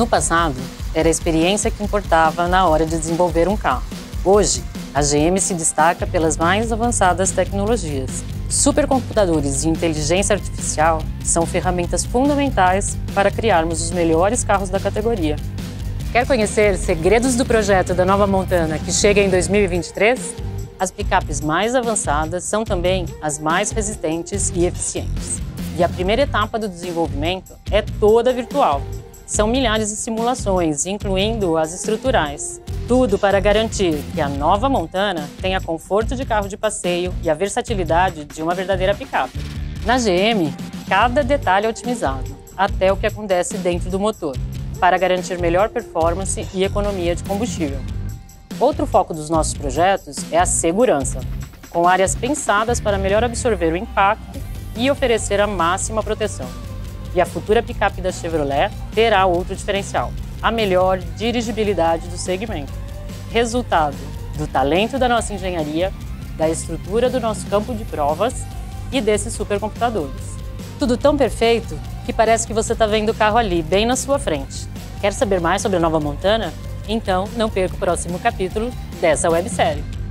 No passado, era a experiência que importava na hora de desenvolver um carro. Hoje, a GM se destaca pelas mais avançadas tecnologias. Supercomputadores e inteligência artificial são ferramentas fundamentais para criarmos os melhores carros da categoria. Quer conhecer segredos do projeto da nova Montana que chega em 2023? As picapes mais avançadas são também as mais resistentes e eficientes. E a primeira etapa do desenvolvimento é toda virtual. São milhares de simulações, incluindo as estruturais. Tudo para garantir que a nova Montana tenha conforto de carro de passeio e a versatilidade de uma verdadeira picape. Na GM, cada detalhe é otimizado, até o que acontece dentro do motor, para garantir melhor performance e economia de combustível. Outro foco dos nossos projetos é a segurança, com áreas pensadas para melhor absorver o impacto e oferecer a máxima proteção. E a futura picape da Chevrolet terá outro diferencial: a melhor dirigibilidade do segmento. Resultado do talento da nossa engenharia, da estrutura do nosso campo de provas e desses supercomputadores. Tudo tão perfeito que parece que você está vendo o carro ali, bem na sua frente. Quer saber mais sobre a nova Montana? Então não perca o próximo capítulo dessa websérie.